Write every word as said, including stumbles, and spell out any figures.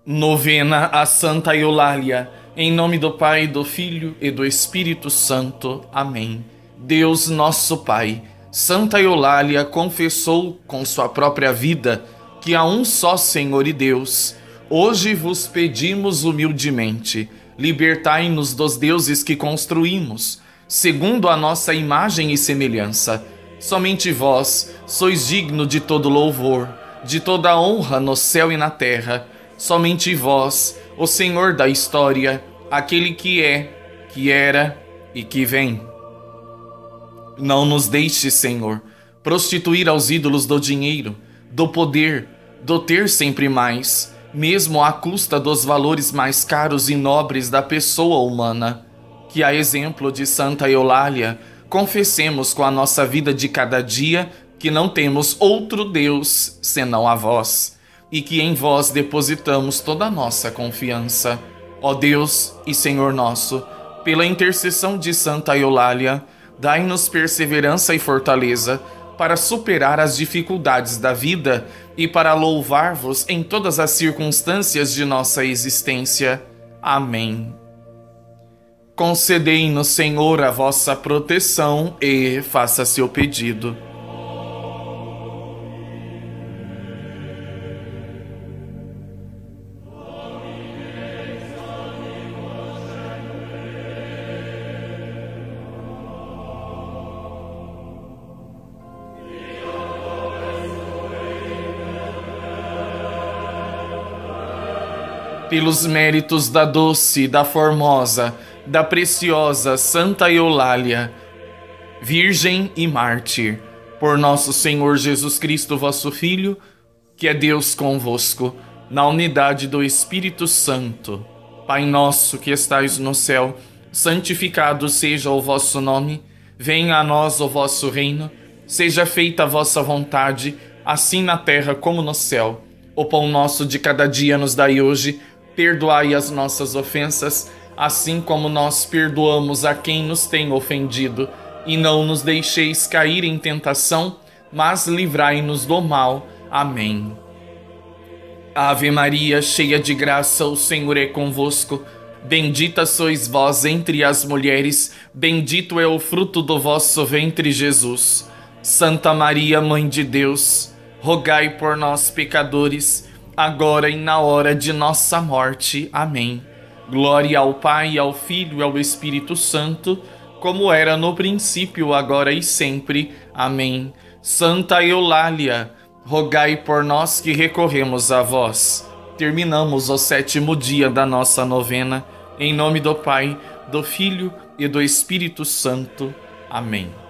Novena a Santa Eulália, em nome do Pai, do Filho e do Espírito Santo. Amém. Deus nosso Pai, Santa Eulália confessou com sua própria vida que há um só Senhor e Deus. Hoje vos pedimos humildemente, libertai-nos dos deuses que construímos, segundo a nossa imagem e semelhança. Somente vós sois digno de todo louvor, de toda honra no céu e na terra. Somente vós, o Senhor da história, aquele que é, que era e que vem. Não nos deixe, Senhor, prostituir aos ídolos do dinheiro, do poder, do ter sempre mais, mesmo à custa dos valores mais caros e nobres da pessoa humana. Que, a exemplo de Santa Eulália, confessemos com a nossa vida de cada dia que não temos outro Deus senão a vós, e que em vós depositamos toda a nossa confiança. Ó Deus e Senhor nosso, pela intercessão de Santa Eulália, dai-nos perseverança e fortaleza para superar as dificuldades da vida e para louvar-vos em todas as circunstâncias de nossa existência. Amém. Concedei-nos, Senhor, a vossa proteção e faça seu pedido. Pelos méritos da doce, da formosa, da preciosa Santa Eulália, Virgem e Mártir, por nosso Senhor Jesus Cristo, vosso Filho, que é Deus convosco, na unidade do Espírito Santo. Pai nosso que estais no céu, santificado seja o vosso nome, venha a nós o vosso reino, seja feita a vossa vontade, assim na terra como no céu. O pão nosso de cada dia nos dai hoje, perdoai as nossas ofensas, assim como nós perdoamos a quem nos tem ofendido. E não nos deixeis cair em tentação, mas livrai-nos do mal. Amém. Ave Maria, cheia de graça, o Senhor é convosco. Bendita sois vós entre as mulheres, bendito é o fruto do vosso ventre, Jesus. Santa Maria, Mãe de Deus, rogai por nós, pecadores, agora e na hora de nossa morte. Amém. Glória ao Pai, ao Filho e ao Espírito Santo, como era no princípio, agora e sempre. Amém. Santa Eulália, rogai por nós que recorremos a vós. Terminamos o sétimo dia da nossa novena. Em nome do Pai, do Filho e do Espírito Santo. Amém.